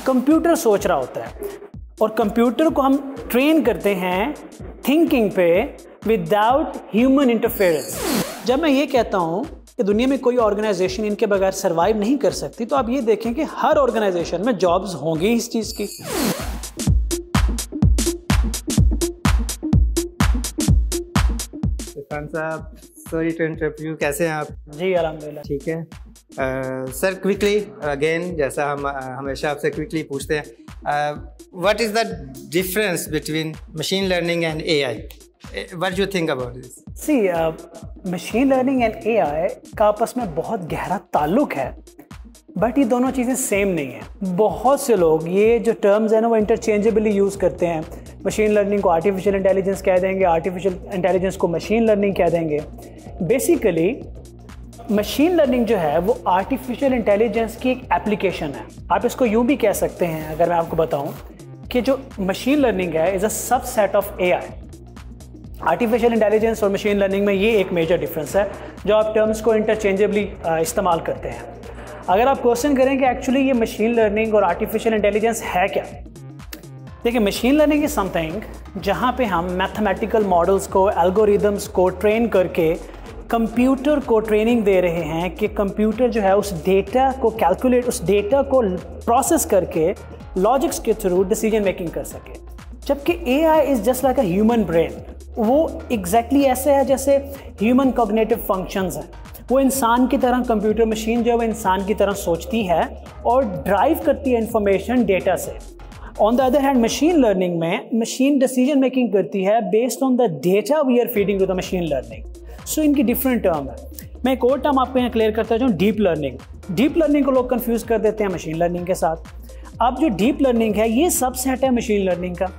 Computer सोच रहा होता है और कंप्यूटर को हम ट्रेन करते हैं थिंकिंग पे विदाउट ह्यूमन इंटरफेरेंस। जब मैं ये कहता हूँ कि दुनिया में कोई ऑर्गेनाइजेशन इनके बगैर सरवाइव नहीं कर सकती, तो आप ये देखें कि हर ऑर्गेनाइजेशन में जॉब्स होंगी इस चीज़ की। इरफान साहब, सॉरी टू इंटरप्ट यू, कैसे हैं आप? जी अल्हम्दुलिल्लाह ठीक है। सर क्विकली अगेन, जैसा हम हमेशा आपसे क्विकली पूछते हैं, what is the difference between machine learning and AI? What you think about this? See machine learning and AI का आपस में बहुत गहरा ताल्लुक है, बट ये दोनों चीज़ें सेम नहीं हैं। बहुत से लोग ये जो टर्म्स हैं ना वो इंटरचेंजेबली यूज़ करते हैं। मशीन लर्निंग को आर्टिफिशियल इंटेलिजेंस कह देंगे, आर्टिफिशियल इंटेलिजेंस को मशीन लर्निंग कह देंगे। बेसिकली मशीन लर्निंग जो है वो आर्टिफिशियल इंटेलिजेंस की एक एप्लीकेशन है। आप इसको यूँ भी कह सकते हैं, अगर मैं आपको बताऊं, कि जो मशीन लर्निंग है is a subset of AI. Artificial intelligence और मशीन लर्निंग में ये एक मेजर डिफरेंस है जो आप टर्म्स को इंटरचेंजेबली इस्तेमाल करते हैं। अगर आप क्वेश्चन करें कि एक्चुअली ये मशीन लर्निंग और आर्टिफिशियल इंटेलिजेंस है क्या, देखिए मशीन लर्निंग इज समथिंग जहाँ पे हम मैथमेटिकल मॉडल्स को, एल्गोरिदम्स को ट्रेन करके कंप्यूटर को ट्रेनिंग दे रहे हैं कि कंप्यूटर जो है उस डेटा को कैलकुलेट, उस डेटा को प्रोसेस करके लॉजिक्स के थ्रू डिसीजन मेकिंग कर सके। जबकि AI is just like a human brain. वो एग्जैक्टली ऐसे है जैसे ह्यूमन कॉग्निटिव फंक्शंस हैं। वो इंसान की तरह, कंप्यूटर मशीन जो है वो इंसान की तरह सोचती है और ड्राइव करती है इंफॉर्मेशन डेटा से। On the other hand machine learning में मशीन डिसीजन मेकिंग करती है based on the data we are feeding to the machine learning. So इनकी डिफरेंट टर्म है। मैं एक और टर्म आपको यहाँ क्लियर करता हूँ, डीप लर्निंग। डीप लर्निंग को लोग कंफ्यूज कर देते हैं मशीन लर्निंग के साथ। अब जो डीप लर्निंग है ये सबसेट है मशीन लर्निंग का।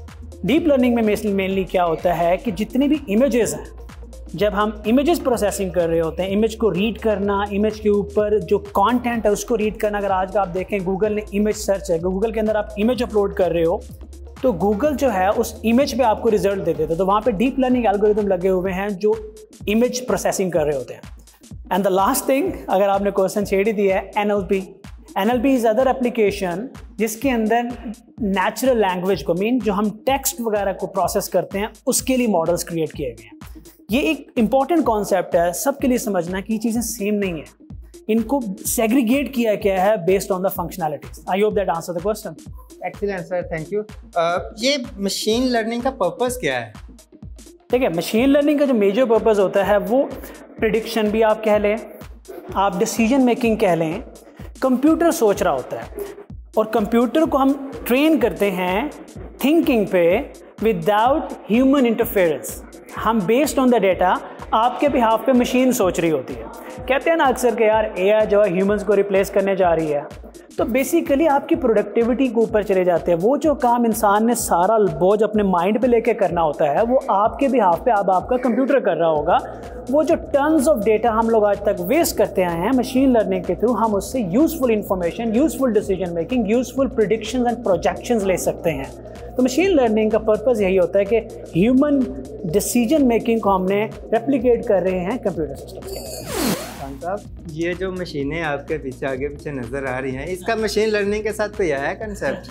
डीप लर्निंग में मेनली क्या होता है कि जितने भी इमेजेस हैं, जब हम इमेजेस प्रोसेसिंग कर रहे होते हैं, इमेज को रीड करना, इमेज के ऊपर जो कंटेंट है उसको रीड करना। अगर आज का आप देखें गूगल ने इमेज सर्च है, गूगल के अंदर आप इमेज अपलोड कर रहे हो तो गूगल जो है उस इमेज पे आपको रिजल्ट दे देता है। तो वहाँ पे डीप लर्निंग एल्गोरिदम लगे हुए हैं जो इमेज प्रोसेसिंग कर रहे होते हैं। एंड द लास्ट थिंग, अगर आपने क्वेश्चन छेड़ ही दिया है, NLP. NLP is other application जिसके अंदर नेचुरल लैंग्वेज को, मीन जो हम टेक्स्ट वगैरह को प्रोसेस करते हैं उसके लिए मॉडल्स क्रिएट किए गए हैं। ये एक इंपॉर्टेंट कॉन्सेप्ट है सबके लिए समझना कि ये चीज़ें सेम नहीं है। इनको सेग्रीगेट किया गया है based on the functionalities. I hope that answer the question. Excellent sir, thank you. ये मशीन लर्निंग का पर्पस क्या है? ठीक है, मशीन लर्निंग का जो मेजर पर्पस होता है वो प्रिडिक्शन भी आप कह लें, आप डिसीजन मेकिंग कह लें। कंप्यूटर सोच रहा होता है और कंप्यूटर को हम ट्रेन करते हैं थिंकिंग पे विदाउट ह्यूमन इंटरफेरेंस। हम बेस्ड ऑन द डेटा आपके बिहाफ पे मशीन सोच रही होती है। कहते हैं ना अक्सर कि यार एआई जो है ह्यूमंस को रिप्लेस करने जा रही है, तो बेसिकली आपकी प्रोडक्टिविटी के ऊपर चले जाते हैं। वो जो काम इंसान ने सारा बोझ अपने माइंड पे लेके करना होता है वो आपके बिहाफ पे अब आपका कंप्यूटर कर रहा होगा। वो जो टन्स ऑफ डेटा हम लोग आज तक वेस्ट करते आए हैं, मशीन लर्निंग के थ्रू हम उससे useful information, useful decision making, useful predictions and projections ले सकते हैं। तो मशीन लर्निंग का पर्पस यही होता है कि ह्यूमन डिसीजन मेकिंग को हमने रेप्लिकेट कर रहे हैं कंप्यूटर सिस्टम्स के अंदर। साहब, ये जो मशीनें आपके पीछे आगे पीछे नज़र आ रही हैं, इसका मशीन लर्निंग के साथ कोई आया कंसेप्ट?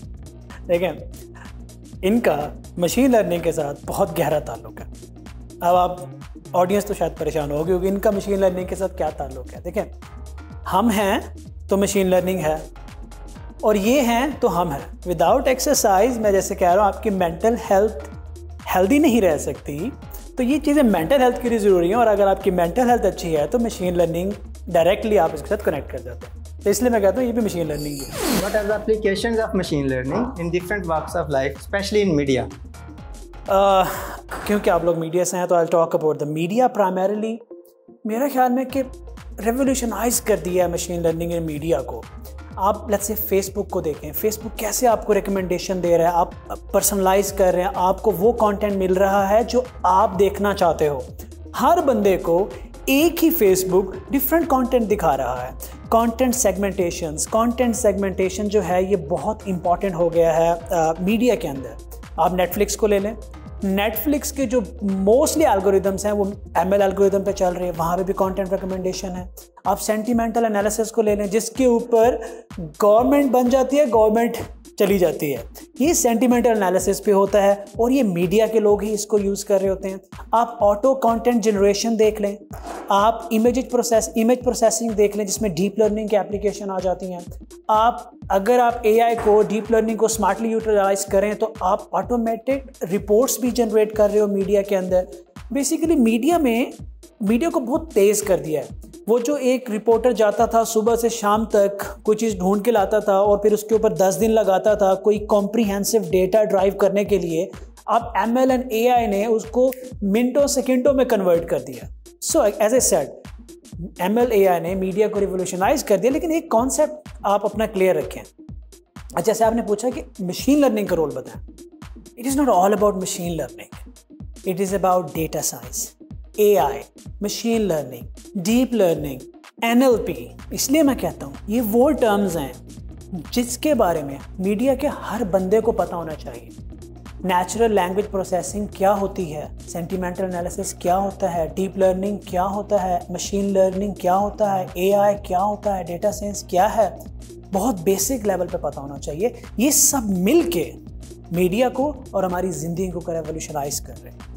देखें, इनका मशीन लर्निंग के साथ बहुत गहरा ताल्लुक है। अब आप ऑडियंस तो शायद परेशान होगी क्योंकि इनका मशीन लर्निंग के साथ क्या ताल्लुक है। देखें, हम हैं तो मशीन लर्निंग है और ये हैं तो हम हैं। विदाउट एक्सरसाइज, मैं जैसे कह रहा हूँ, आपकी मेंटल हेल्थ हेल्दी नहीं रह सकती। तो ये चीज़ें मेंटल हेल्थ के लिए ज़रूरी हैं और अगर आपकी मेंटल हेल्थ अच्छी है तो मशीन लर्निंग डायरेक्टली आप इसके साथ कनेक्ट कर जाते हैं। तो इसलिए मैं कहता हूँ ये भी मशीन लर्निंग है। What are the applications of machine learning in different walks of life, specially in media? क्योंकि आप लोग मीडिया से हैं तो I talk about the media primarily. मेरा ख्याल में कि रेवोल्यूशनाइज कर दिया है मशीन लर्निंग इन मीडिया को। आप लेट्स से फेसबुक को देखें, फेसबुक कैसे आपको रिकमेंडेशन दे रहा है, आप पर्सनलाइज कर रहे हैं, आपको वो कंटेंट मिल रहा है जो आप देखना चाहते हो। हर बंदे को एक ही फेसबुक डिफरेंट कंटेंट दिखा रहा है। कंटेंट सेगमेंटेशन जो है ये बहुत इंपॉर्टेंट हो गया है मीडिया के अंदर। आप नेटफ्लिक्स को ले लें, नेटफ्लिक्स के जो मोस्टली एल्गोरिदम्स हैं वो ML एल्गोरिदम पे चल रहे हैं, वहाँ पे भी कंटेंट रिकमेंडेशन है। आप सेंटिमेंटल एनालिसिस को ले लें, जिसके ऊपर गवर्नमेंट बन जाती है, गवर्नमेंट चली जाती है, ये सेंटिमेंटल एनालिसिस पे होता है और ये मीडिया के लोग ही इसको यूज़ कर रहे होते हैं। आप ऑटो कंटेंट जनरेशन देख लें, आप इमेज प्रोसेसिंग देख लें, जिसमें डीप लर्निंग की एप्लीकेशन आ जाती हैं। अगर आप AI को, डीप लर्निंग को स्मार्टली यूटिलाइज करें तो आप ऑटोमेटेड रिपोर्ट्स भी जनरेट कर रहे हो मीडिया के अंदर। बेसिकली मीडिया को बहुत तेज़ कर दिया है। वो जो एक रिपोर्टर जाता था सुबह से शाम तक कोई चीज़ ढूंढ के लाता था और फिर उसके ऊपर 10 दिन लगाता था कोई कॉम्प्रिहेंसिव डेटा ड्राइव करने के लिए, अब ML एंड AI ने उसको मिनटों सेकंडों में कन्वर्ट कर दिया। So as I said, ML AI ने मीडिया को रिवोल्यूशनाइज कर दिया। लेकिन एक कॉन्सेप्ट आप अपना क्लियर रखें। जैसे आपने पूछा कि मशीन लर्निंग का रोल बताएं, it is not all about machine learning, it is about data science, AI, machine learning, deep learning, NLP। इसलिए मैं कहता हूँ ये वो टर्म्स हैं जिसके बारे में मीडिया के हर बंदे को पता होना चाहिए। नेचुरल लैंग्वेज प्रोसेसिंग क्या होती है, सेंटिमेंटल एनालिसिस क्या होता है, डीप लर्निंग क्या होता है, मशीन लर्निंग क्या होता है, AI क्या होता है, डेटा साइंस क्या है, बहुत बेसिक लेवल पे पता होना चाहिए। ये सब मिल के मीडिया को और हमारी ज़िंदगी को रेवोल्यूशनाइज कर रहे हैं।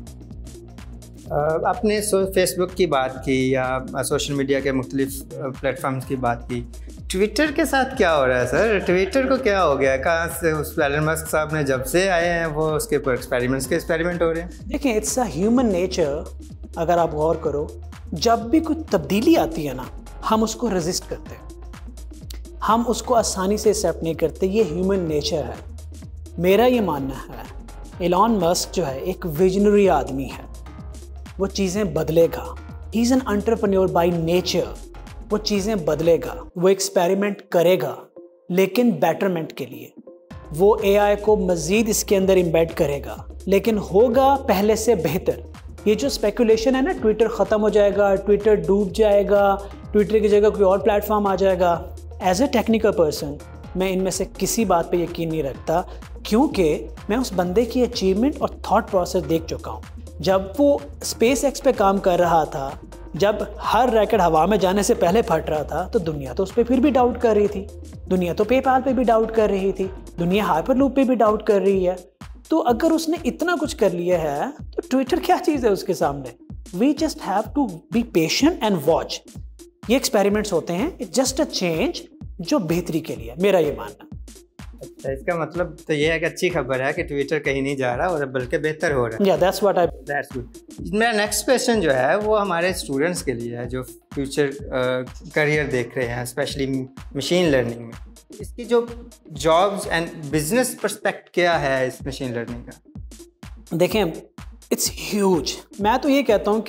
आपने फेसबुक की बात की या सोशल मीडिया के मुख्तलिफ प्लेटफॉर्म्स की बात की, ट्विटर के साथ क्या हो रहा है सर? ट्विटर को क्या हो गया है? कहाँ से उस एलन मस्क साहब ने जब से आए हैं वो उसके ऊपर एक्सपेरिमेंट हो रहे हैं? देखिए, इट्स अ ह्यूमन नेचर। अगर आप गौर करो, जब भी कोई तब्दीली आती है ना, हम उसको रेजिस्ट करते हैं, हम उसको आसानी से एक्सेप्ट नहीं करते। ये ह्यूमन नेचर है। मेरा ये मानना है, एलन मस्क जो है एक विजनरी आदमी है, वो चीज़ें बदलेगा। He is an entrepreneur by nature. वो चीज़ें बदलेगा, वो एक्सपेरिमेंट करेगा, लेकिन बेटरमेंट के लिए। वो AI को मज़ीद इसके अंदर इम्बेड करेगा, लेकिन होगा पहले से बेहतर। ये जो स्पेकुलेशन है ना, ट्विटर ख़त्म हो जाएगा, ट्विटर डूब जाएगा, ट्विटर की जगह कोई और प्लेटफॉर्म आ जाएगा, एज ए टेक्निकल पर्सन मैं इनमें से किसी बात पे यकीन नहीं रखता, क्योंकि मैं उस बंदे की अचीवमेंट और थॉट प्रोसेस देख चुका हूँ। जब वो SpaceX पे काम कर रहा था, जब हर रैकेट हवा में जाने से पहले फट रहा था, तो दुनिया तो उस पर फिर भी डाउट कर रही थी। दुनिया तो पेपाल पे भी डाउट कर रही थी, दुनिया हाइपरलूप पे भी डाउट कर रही है। तो अगर उसने इतना कुछ कर लिया है तो ट्विटर क्या चीज़ है उसके सामने? We just have to be patient and watch. ये एक्सपेरिमेंट्स होते हैं, इट्स जस्ट अ चेंज जो बेहतरी के लिए, मेरा ये मानना। अच्छा, इसका मतलब तो ये है कि अच्छी खबर है कि ट्विटर कहीं नहीं जा रहा और बल्कि बेहतर हो रहा है। या दैट्स गुड। मेरा नेक्स्ट क्वेश्चन जो है वो हमारे स्टूडेंट्स के लिए है जो फ्यूचर करियर देख रहे हैं, स्पेशली मशीन लर्निंग में। इसकी जो जॉब्स एंड बिजनेस पर्सपेक्ट क्या है इस मशीन लर्निंग का? देखें, इट्स ह्यूज। मैं तो ये कहता हूँ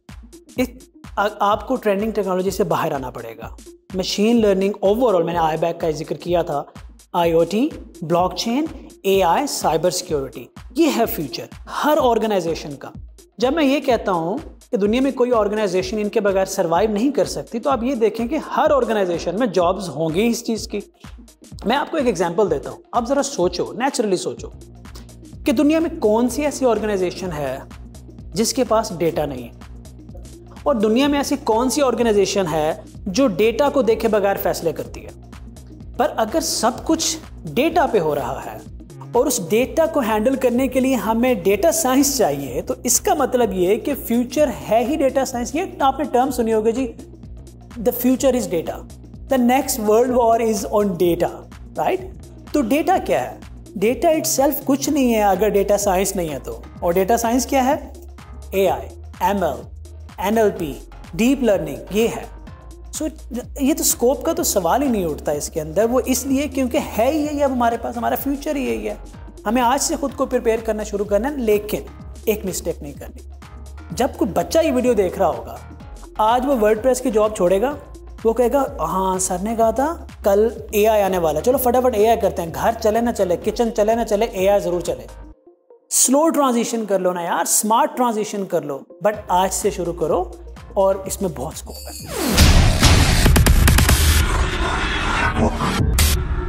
कि आपको ट्रेंडिंग टेक्नोलॉजी से बाहर आना पड़ेगा। मशीन लर्निंग ओवरऑल, मैंने IBAC का जिक्र किया था, IoT, blockchain, AI, cyber security, ये है फ्यूचर हर ऑर्गेनाइजेशन का। जब मैं ये कहता हूँ कि दुनिया में कोई ऑर्गेनाइजेशन इनके बगैर सर्वाइव नहीं कर सकती, तो आप ये देखें कि हर ऑर्गेनाइजेशन में जॉब्स होंगी इस चीज़ की। मैं आपको एक एग्जांपल देता हूँ, आप ज़रा सोचो, नेचुरली सोचो कि दुनिया में कौन सी ऐसी ऑर्गेनाइजेशन है जिसके पास डेटा नहीं है, और दुनिया में ऐसी कौन सी ऑर्गेनाइजेशन है जो डेटा को देखे बगैर फैसले करती है। पर अगर सब कुछ डेटा पे हो रहा है और उस डेटा को हैंडल करने के लिए हमें डेटा साइंस चाहिए, तो इसका मतलब ये कि फ्यूचर है ही डेटा साइंस। ये आपने टर्म सुनी होगी जी, the future is data, the next world war is on data, right? तो डेटा क्या है? डेटा इटसेल्फ कुछ नहीं है अगर डेटा साइंस नहीं है तो। और डेटा साइंस क्या है? AI, ML, NLP, deep learning, ये है। सो ये तो स्कोप का तो सवाल ही नहीं उठता इसके अंदर। वो इसलिए क्योंकि है ही यही, अब हमारे पास हमारा फ्यूचर ही यही है। हमें आज से खुद को प्रिपेयर करना शुरू करना है, लेकिन एक मिस्टेक नहीं करनी। जब कोई बच्चा ये वीडियो देख रहा होगा, आज वो वर्डप्रेस की जॉब छोड़ेगा, वो कहेगा हाँ सर ने कहा था कल AI आने वाला, चलो फटाफट AI करते हैं। घर चले ना चले, किचन चले ना चले, AI ज़रूर चले। स्लो ट्रांजिशन कर लो ना यार, स्मार्ट ट्रांजिशन कर लो, बट आज से शुरू करो और इसमें बहुत स्कोप है।